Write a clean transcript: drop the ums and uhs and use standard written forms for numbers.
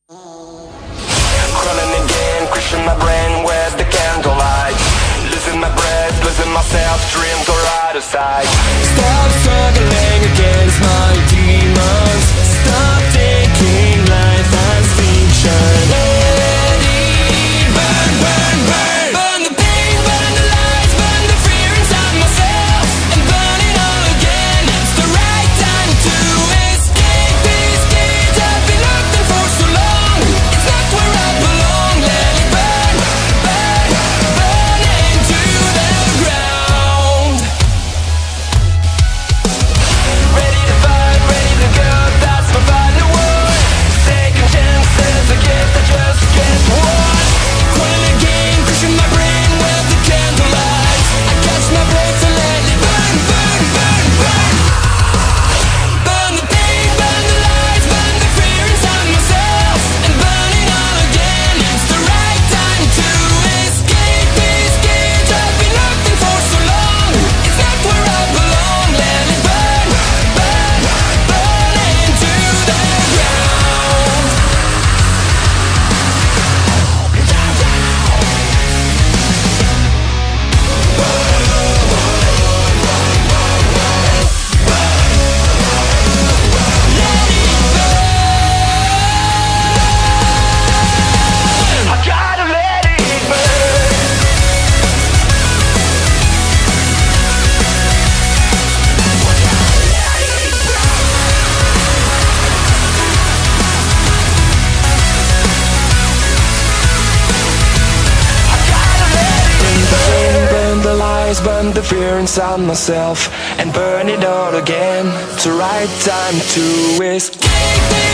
Crawling again, crushing my brain with the candlelight. Losing my breath, losing myself, dreams are out of sight. Stop struggling against my demons. Stop thinking life as fiction. Let it burn, burn, burn. Burn the pain, burn the lies, burn the fear inside myself, and burn it all again. It's the right time to escape this cage I've been locked in for so long. It's not where I belong. Let it burn, burn, burn into the ground. Ready to fight, ready to go, that's my final word. Taking chances, a gift I just can't watch. Crawling again, crushing my brain with the candlelight. I catch my breath and let it burn, burn, burn, burn. Burn the pain, burn the lies, burn the fear inside myself, and burn it all again. It's the right time to escape this cage I've been locked in for so long. It's not where I belong. Let it burn, burn, burn into the ground. I gotta let it burn. Burn the lies, burn the fear inside myself, and burn it all again. It's the right time to escape.